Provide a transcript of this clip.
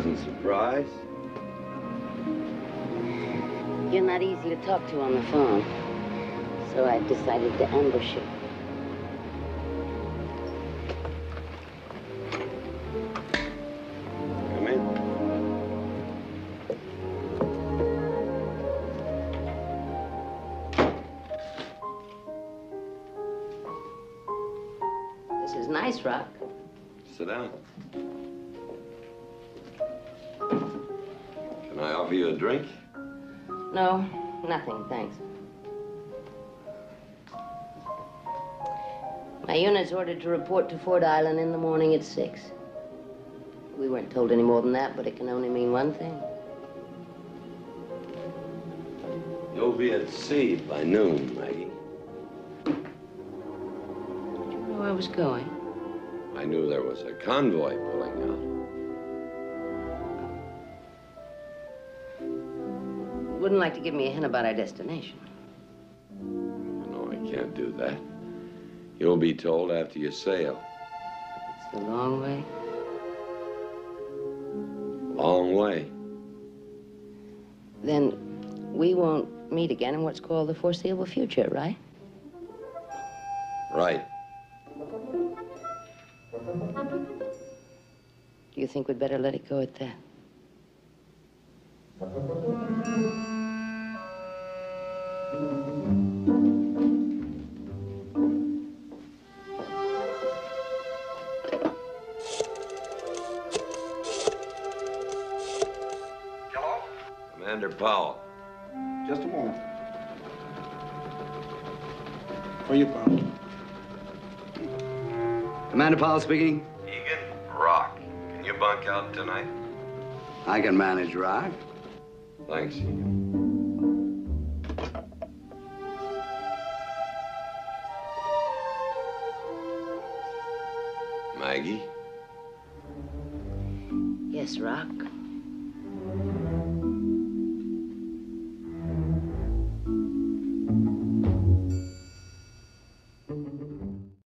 pleasant surprise. You're not easy to talk to on the phone, so I decided to ambush you. Come in. This is nice, Rock. Sit down. Can I offer you a drink? No, nothing, thanks. My unit's ordered to report to Ford Island in the morning at 6. We weren't told any more than that, but it can only mean one thing. You'll be at sea by noon, Maggie. Did you know I was going? I knew there was a convoy pulling out. Wouldn't like to give me a hint about our destination. No, I can't do that. You'll be told after you sail. It's a long way. Long way. Then we won't meet again in what's called the foreseeable future, right? Right. Do you think we'd better let it go at that? Hello? Commander Powell. Just a moment. For you, Powell. Commander Powell speaking. Egan, Rock. Can you bunk out tonight? I can manage, Rock. Thanks, Egan. Maggie? Yes, Rock.